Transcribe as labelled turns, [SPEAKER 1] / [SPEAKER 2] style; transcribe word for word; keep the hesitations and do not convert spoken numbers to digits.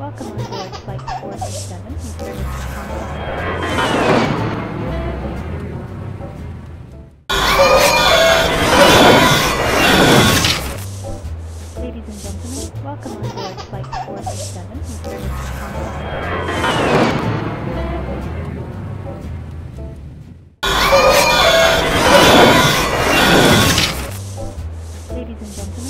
[SPEAKER 1] Welcome on board Flight four three seven in service to Hong Kong. Ladies and gentlemen, welcome on board Flight four three seven in service to Hong Kong. Ladies and gentlemen,